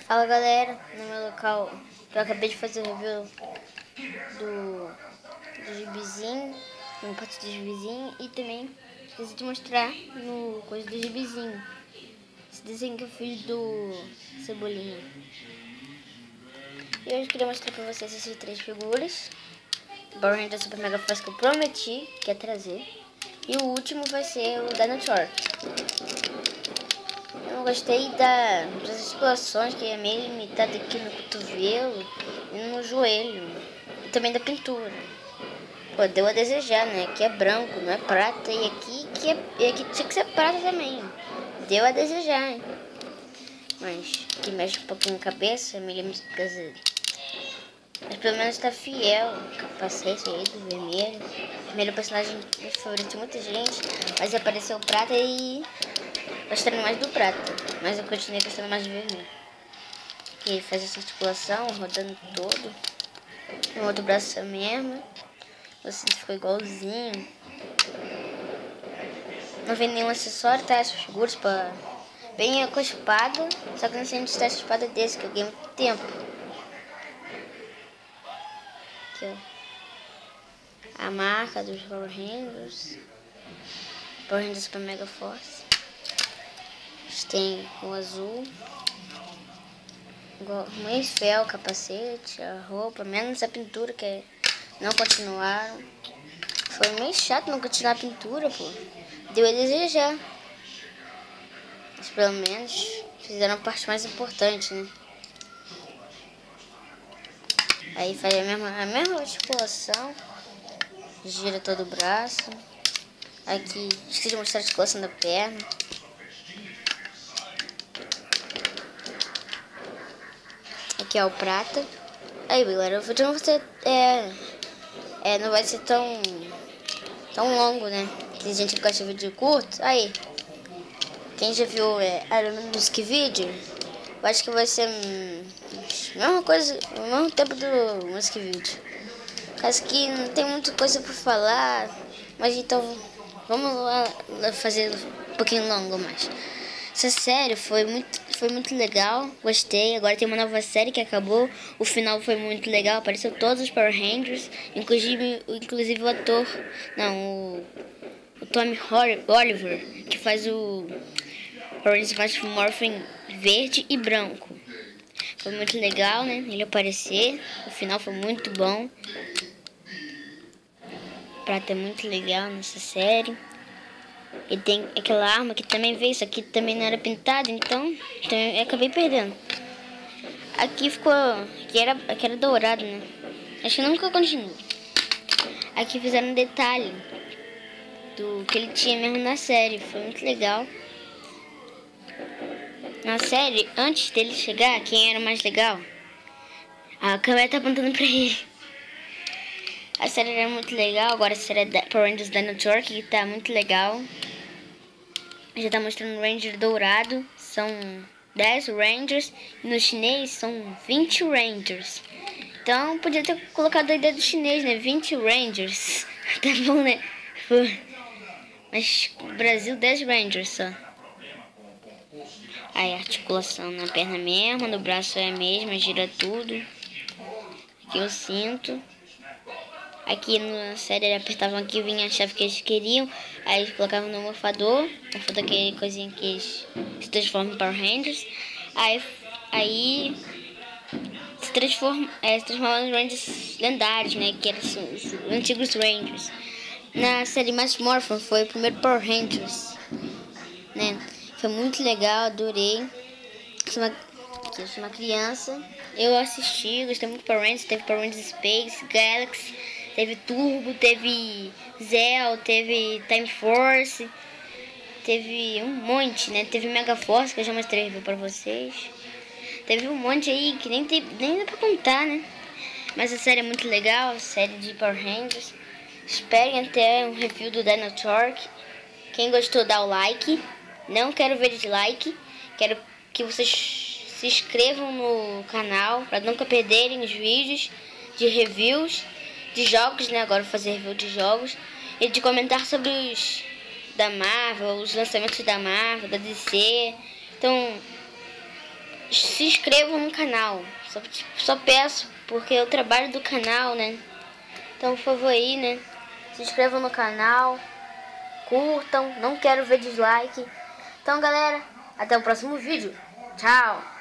Fala galera, no meu local eu acabei de fazer o review do gibizinho, uma parte do gibizinho, e também esqueci de mostrar no coisa do gibizinho, esse desenho que eu fiz do Cebolinha. E hoje eu queria mostrar pra vocês essas três figuras, o Power Rangers Super Mega Force que eu prometi que ia trazer, e o último vai ser o Dinosaur. Eu gostei das articulações, que é meio limitada aqui no cotovelo e no joelho. E também da pintura. Pô, deu a desejar, né? Aqui é branco, não é prata. E aqui tinha que ser prata também. Deu a desejar, hein? Mas que mexe um pouquinho a cabeça, quer dizer, mas pelo menos tá fiel. O capacete aí do vermelho. Vermelho é o personagem favorito de muita gente. Mas apareceu o prata e gostando mais do prata, mas eu continuei gostando mais do vermelho. Que ele faz essa articulação, rodando todo. No outro braço é a mesma. O cinto ficou igualzinho. Não vem nenhum acessório, tá? Essas figuras pra... Bem com a espada, só que não sei onde está essa espada desse, que eu ganhei muito tempo. Aqui, ó. A marca dos Power Rangers. Power Rangers Super Mega Force. Tem o azul, meio fel, o capacete, a roupa, menos a pintura, que não continuaram. Foi meio chato não continuar a pintura, pô. Deu a desejar. Mas pelo menos fizeram a parte mais importante, né? Aí faz a mesma articulação, gira todo o braço. Aqui, esqueci de mostrar a articulação da perna. Aqui é o prata. Aí galera, o vídeo não vai ser, não vai ser tão longo, né? Tem gente que gosta de vídeo curto. Aí, quem já viu Iron Music Video, eu acho que vai ser a mesma coisa, ao mesmo tempo do Music Video. Caso que não tem muita coisa pra falar, mas então vamos lá fazer um pouquinho longo mais. Essa série foi muito legal, gostei. Agora tem uma nova série que acabou. O final foi muito legal, apareceu todos os Power Rangers, inclusive o ator, não, o Tommy Oliver, que faz o Power Rangers Morphin verde e branco. Foi muito legal, né? Ele aparecer, o final foi muito bom. O Prata é muito legal nessa série. E tem aquela arma que também veio, isso aqui também não era pintado, então eu acabei perdendo. Aqui ficou, aqui era dourado, né? Acho que nunca continua. Aqui fizeram um detalhe do que ele tinha mesmo na série, foi muito legal. Na série, antes dele chegar, quem era o mais legal? A câmera tá apontando pra ele. A série era muito legal, agora a série é Power Rangers Dinosaur, que tá muito legal. Já tá mostrando o Ranger dourado, são 10 Rangers, e no chinês são 20 Rangers. Então podia ter colocado a ideia do chinês, né? 20 Rangers. Tá bom, né? Mas no Brasil 10 Rangers só. Aí a articulação na perna mesma, no braço é a mesma, gira tudo. Aqui eu sinto. Aqui na série eles apertavam aqui, vinha a chave que eles queriam. Aí eles colocavam no morfador aquele coisinha que eles se transformam em Power Rangers. Aí se transformavam em Rangers lendários, né? Que eram os antigos Rangers. Na série Mass Morphin foi o primeiro Power Rangers, né? Foi muito legal, adorei. Eu sou uma criança. Eu assisti, gostei muito do Power Rangers. Teve Power Rangers Space, Galaxy, teve Turbo, teve Zell, teve Time Force, teve um monte, né? Teve Mega Force, que eu já mostrei review pra vocês. Teve um monte aí que nem dá pra contar, né? Mas a série é muito legal, a série de Power Rangers. Esperem até um review do Dinosaur. Quem gostou, dá o like. Não quero ver dislike. Quero que vocês se inscrevam no canal para nunca perderem os vídeos de reviews de jogos, né? Agora vou fazer review de jogos e de comentar sobre os da Marvel, os lançamentos da Marvel, da DC. Então, se inscrevam no canal. Só peço, porque é o trabalho do canal, né? Então, por favor aí, né? Se inscrevam no canal. Curtam. Não quero ver dislike. Então, galera, até o próximo vídeo. Tchau!